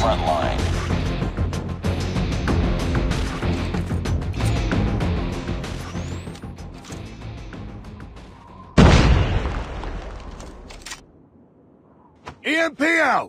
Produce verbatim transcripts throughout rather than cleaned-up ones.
front line. E M P out!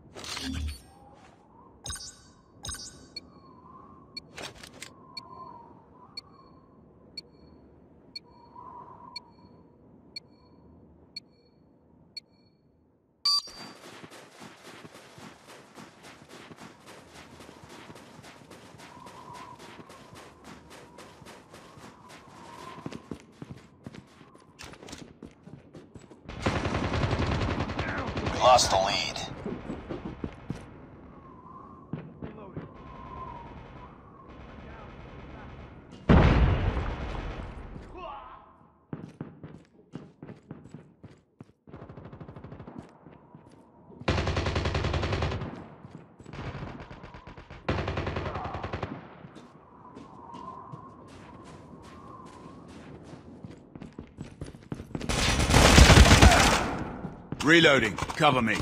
We lost the lead. Reloading. Cover me.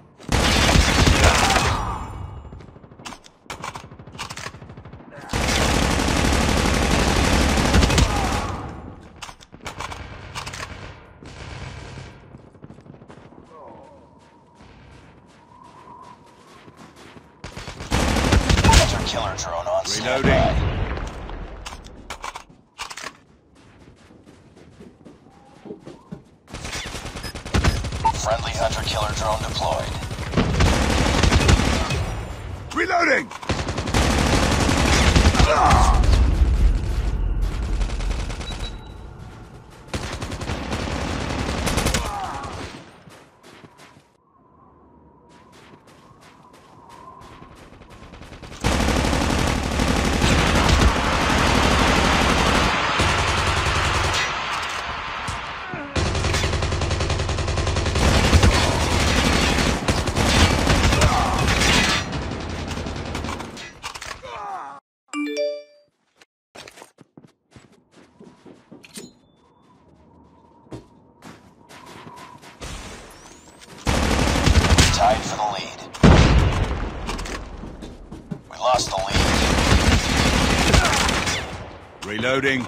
Killer drone on Reloading. standby. Friendly hunter-killer drone deployed. Reloading! Ah! Tied for the lead. We lost the lead. Reloading.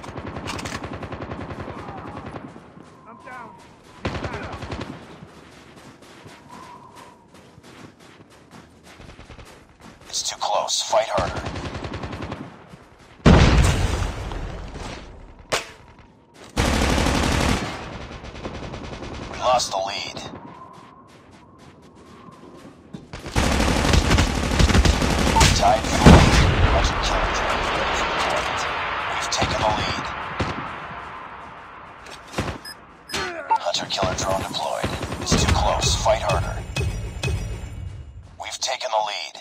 I'm down. It's too close. Fight harder. We lost the lead. Tied for the lead. Hunter killer drone ready for deployment. We've taken the lead. Hunter killer drone deployed. It's too close. Fight harder. We've taken the lead.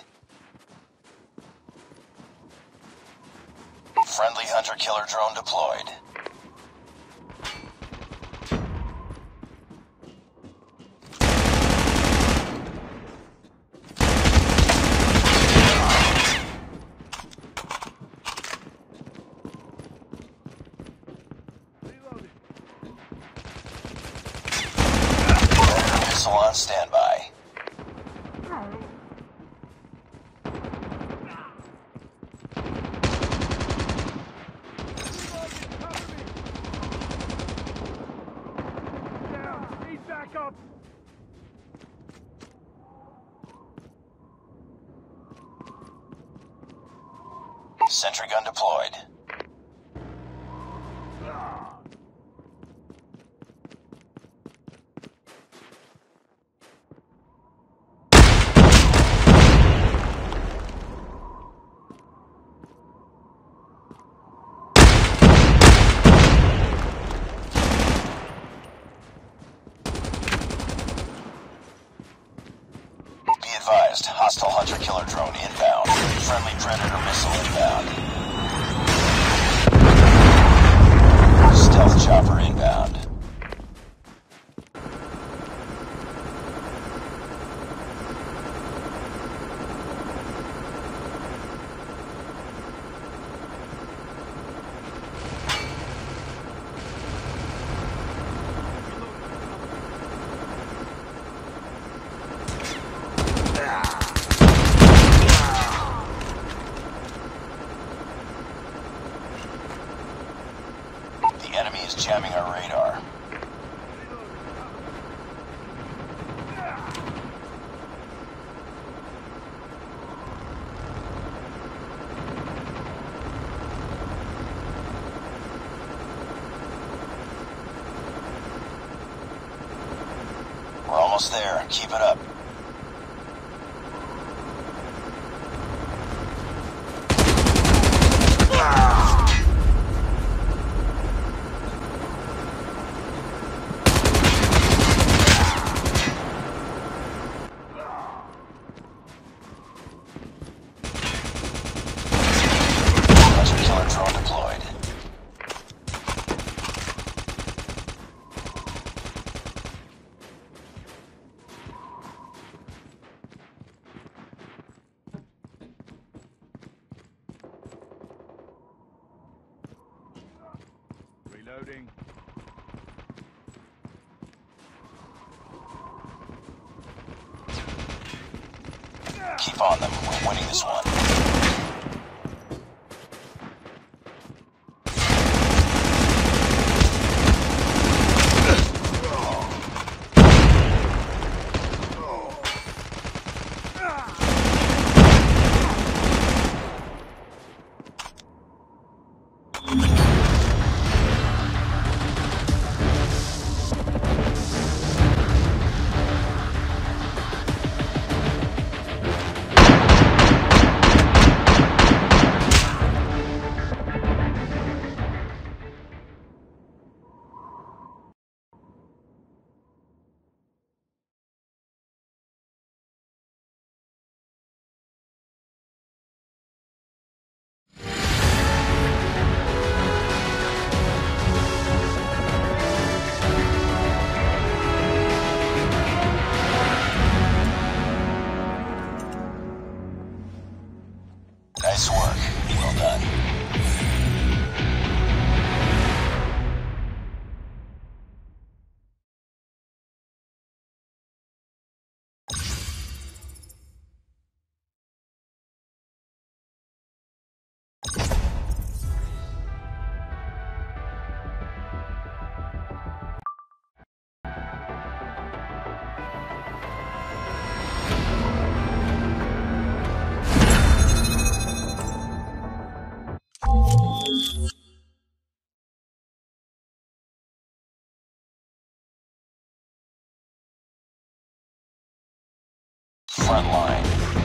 Friendly hunter killer drone deployed. Missile on standby. Down. Need backup. Sentry gun deployed. Be advised, hostile hunter-killer drone inbound. Friendly Predator missile inbound. Stealth chopper inbound. is jamming our radar. We're almost there. Keep it up. Hunter killer drone deployed. Reloading. Keep on them. We're winning this one. Nice work. Well done. Front line.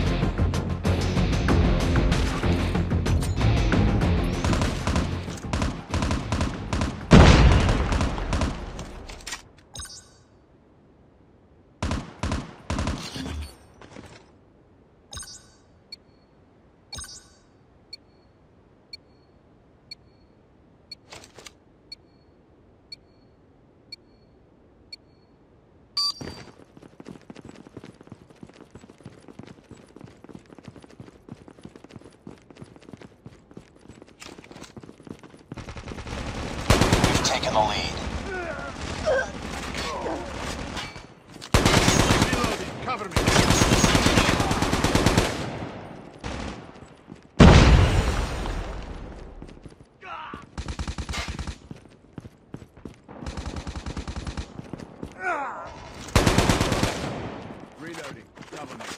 Taking the lead. Reloading. Cover me. Reloading. Cover me.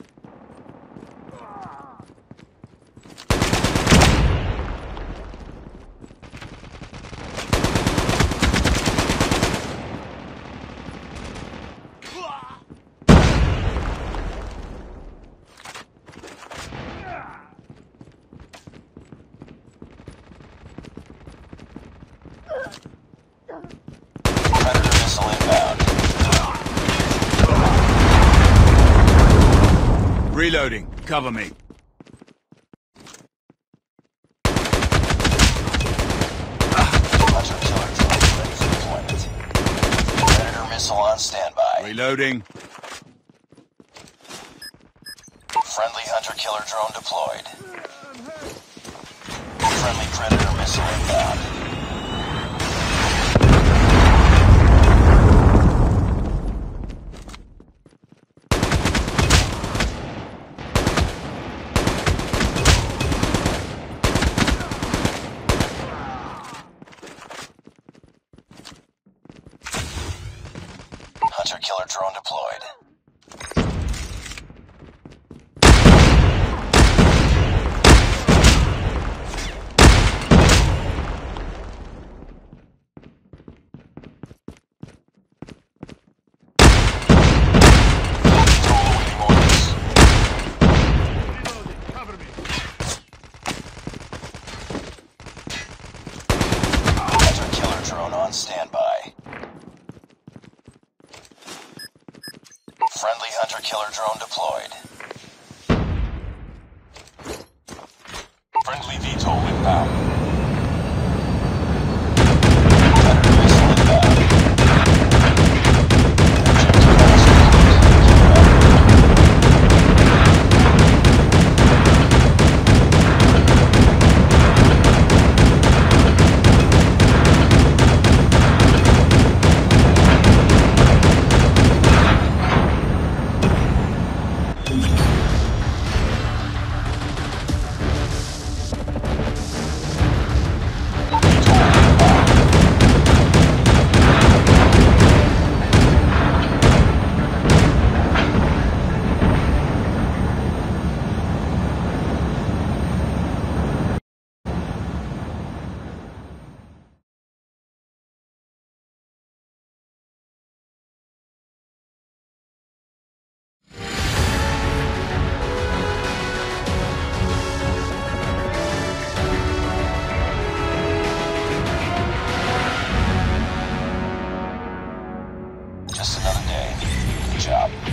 Predator missile inbound. Reloading. Cover me. Hunter killer drone ready for deployment. Predator missile on standby. Reloading. Friendly hunter killer drone deployed. Friendly predator missile inbound. Hunter-killer drone deployed. Reloading. Cover me. Hunter-killer drone on standby. Friendly hunter-killer drone deployed. Friendly V TOL inbound. Predator missile inbound. Objective task Just another day. Good job.